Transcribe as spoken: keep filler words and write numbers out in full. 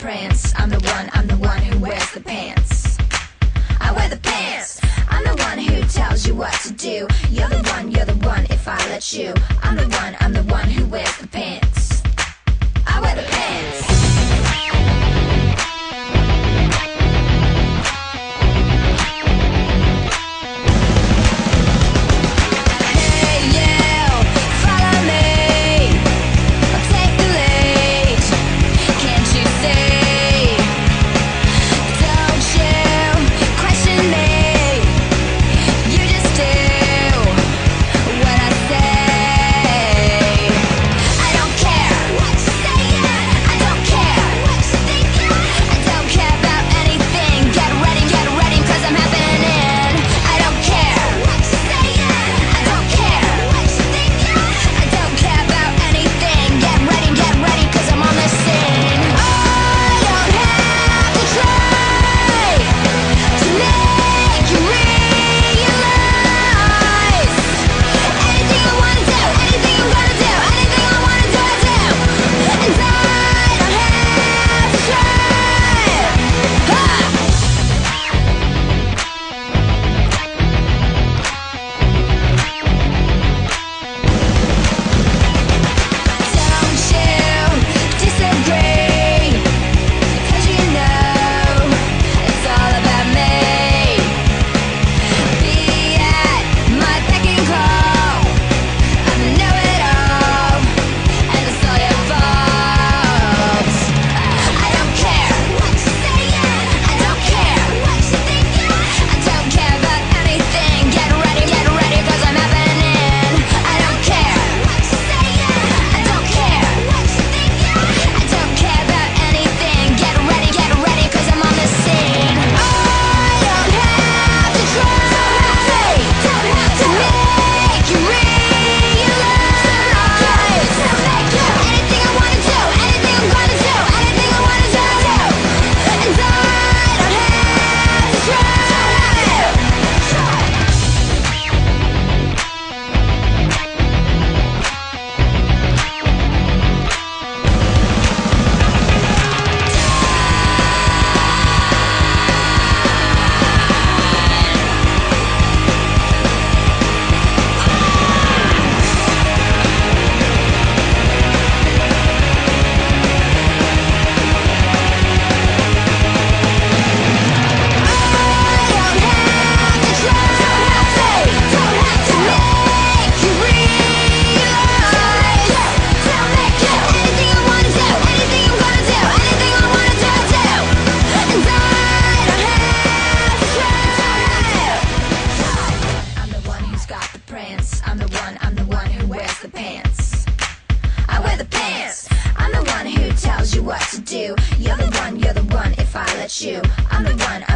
prance. I'm the one, I'm the one who wears the pants. I wear the pants. I'm the one who tells you what to do. You're the one, you're the one if I let you. I'm the one, I'm the one who wears the pants. I wear the pants. I'm the one, I'm the one who wears the pants. I wear the pants. I'm the one who tells you what to do. You're the one, you're the one if I let you. I'm the one,